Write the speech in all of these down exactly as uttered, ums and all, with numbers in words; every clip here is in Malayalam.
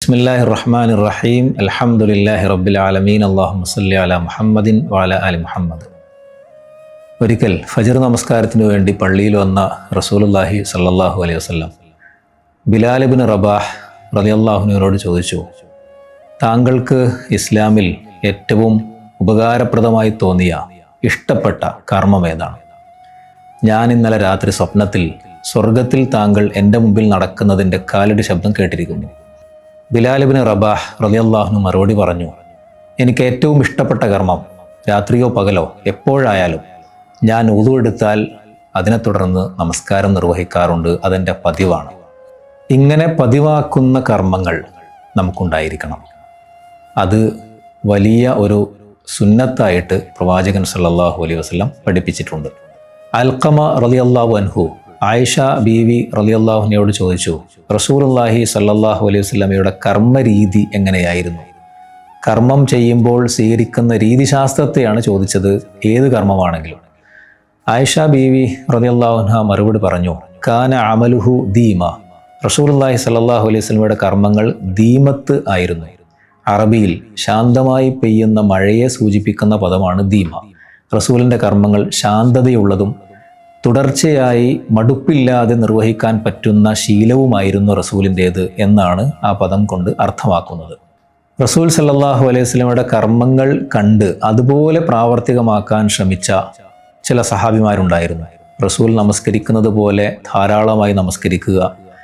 ബിസ്മില്ലാഹിർ റഹ്മാനിർ റഹീം അൽഹംദുലില്ലാഹി റബ്ബിൽ ആലമീൻ അല്ലാഹുമ്മ സ്വല്ലി അലാ മുഹമ്മദിൻ വഅലാ ആലി മുഹമ്മദ്. ഒരിക്കൽ ഫജ്ർ നമസ്കാരത്തിന് വേണ്ടി പള്ളിയിൽ വന്ന റസൂലുള്ളാഹി സ്വല്ലല്ലാഹു അലൈഹി വസല്ലം ബിലാൽ ഇബ്നു റബാഹ് റളിയല്ലാഹു അൻഹുവിനോട് ചോദിച്ചു, താങ്കൾക്ക് ഇസ്ലാമിൽ ഏറ്റവും ഉപകാരപ്രദമായി തോന്നിയ ഇഷ്ടപ്പെട്ട കർമ്മം ഏതാണ്? ഞാൻ ഇന്നലെ രാത്രി സ്വപ്നത്തിൽ സ്വർഗത്തിൽ താങ്കൾ എൻ്റെ മുമ്പിൽ നടക്കുന്നതിൻ്റെ കാലടി ശബ്ദം കേട്ടിരിക്കുന്നു. ബിലാൽ ഇബ്നു റബാഹ് റളിയല്ലാഹു അൻഹു മറുപടി പറഞ്ഞു, എനിക്ക് ഏറ്റവും ഇഷ്ടപ്പെട്ട കർമ്മം രാത്രിയോ പകലോ എപ്പോഴായാലും ഞാൻ ഉളു എടുത്താൽ അതിനെ തുടർന്ന് നമസ്കാരം നിർവഹിക്കാറുണ്ട്. അതെൻ്റെ പതിവാണ്. ഇങ്ങനെ പതിവാക്കുന്ന കർമ്മങ്ങൾ നമുക്കുണ്ടായിരിക്കണം. അത് വലിയ ഒരു സുന്നത്തായിട്ട് പ്രവാചകൻ സല്ലല്ലാഹു അലൈഹി വസല്ലം പഠിപ്പിച്ചിട്ടുണ്ട്. അൽഖമ റളിയല്ലാഹു അൻഹു ആയിഷ ബീവി റളിയല്ലാഹു അൻഹയോട് ചോദിച്ചു, റസൂലുള്ളാഹി സല്ലല്ലാഹു അലൈഹി വസല്ലമയുടെ കർമ്മരീതി എങ്ങനെയായിരുന്നു? കർമ്മം ചെയ്യുമ്പോൾ സ്വീകരിക്കുന്ന രീതിശാസ്ത്രത്തെയാണ് ചോദിച്ചത്, ഏത് കർമ്മമാണെങ്കിലും. ആയിഷ ബീവി റളിയല്ലാഹു അൻഹ മറുപടി പറഞ്ഞു, കാന അമലുഹു ദീമ. റസൂലുള്ളാഹി സല്ലല്ലാഹു അലൈഹി വസല്ലമയുടെ കർമ്മങ്ങൾ ദീമത്ത് ആയിരുന്നു. അറബിയിൽ ശാന്തമായി പെയ്യുന്ന മഴയെ സൂചിപ്പിക്കുന്ന പദമാണ് ദീമ. റസൂലിൻ്റെ കർമ്മങ്ങൾ ശാന്തതയുള്ളതും തുടർച്ചയായി മടുപ്പില്ലാതെ നിർവഹിക്കാൻ പറ്റുന്ന ശീലവുമായിരുന്നു റസൂലിൻ്റേത് എന്നാണ് ആ പദം കൊണ്ട് അർത്ഥമാക്കുന്നത്. റസൂൽ സല്ലല്ലാഹു അലൈഹി വസല്ലമയുടെ കർമ്മങ്ങൾ കണ്ട് അതുപോലെ പ്രാവർത്തികമാക്കാൻ ശ്രമിച്ച ചില സഹാബിമാരുണ്ടായിരുന്നു. റസൂൽ നമസ്കരിക്കുന്നത് പോലെ ധാരാളമായി നമസ്കരിക്കുക,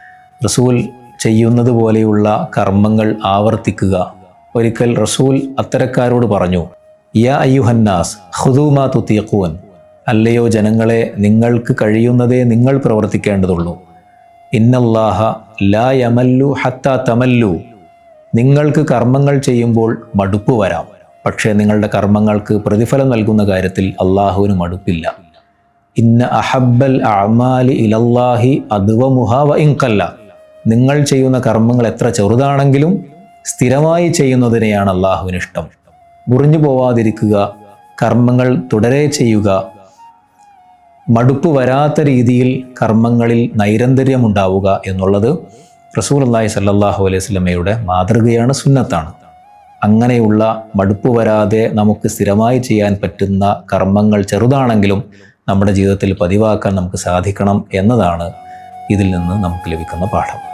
റസൂൽ ചെയ്യുന്നത് പോലെയുള്ള കർമ്മങ്ങൾ ആവർത്തിക്കുക. ഒരിക്കൽ റസൂൽ അത്തരക്കാരോട് പറഞ്ഞു, യാ അയ്യുഹന്നാസ് ഖുദൂ മാ തുതീഖൂൻ. അല്ലയോ ജനങ്ങളെ, നിങ്ങൾക്ക് കഴിയുന്നതേ നിങ്ങൾ പ്രവർത്തിക്കേണ്ടതുള്ളൂ. ഇന്നല്ലാഹ ലാ യമല്ലു ഹത്താ തമല്ലു. നിങ്ങൾക്ക് കർമ്മങ്ങൾ ചെയ്യുമ്പോൾ മടുപ്പ് വരാം, പക്ഷേ നിങ്ങളുടെ കർമ്മങ്ങൾക്ക് പ്രതിഫലം നൽകുന്ന കാര്യത്തിൽ അള്ളാഹുവിന് മടുപ്പില്ല. ഇന്ന അഹബ്ബൽ അഅമാലി ഇലല്ലാഹി അദ്വമുഹാ വ ഇൻ ഖല്ല. നിങ്ങൾ ചെയ്യുന്ന കർമ്മങ്ങൾ എത്ര ചെറുതാണെങ്കിലും സ്ഥിരമായി ചെയ്യുന്നതിനെയാണ് അള്ളാഹുവിന് ഇഷ്ടം. മുറിഞ്ഞു പോവാതിരിക്കുക, കർമ്മങ്ങൾ തുടരെ ചെയ്യുക, മടുപ്പ് വരാത്ത രീതിയിൽ കർമ്മങ്ങളിൽ നൈരന്തര്യമുണ്ടാവുക എന്നുള്ളത് റസൂലുള്ളാഹി സ്വല്ലല്ലാഹു അലൈഹി വസല്ലമയുടെ മാതൃകയാണ്, സുന്നത്താണ്. അങ്ങനെയുള്ള മടുപ്പ് വരാതെ നമുക്ക് സ്ഥിരമായി ചെയ്യാൻ പറ്റുന്ന കർമ്മങ്ങൾ ചെറുതാണെങ്കിലും നമ്മുടെ ജീവിതത്തിൽ പതിവാക്കാൻ നമുക്ക് സാധിക്കണം എന്നതാണ് ഇതിൽ നിന്ന് നമുക്ക് ലഭിക്കുന്ന പാഠം.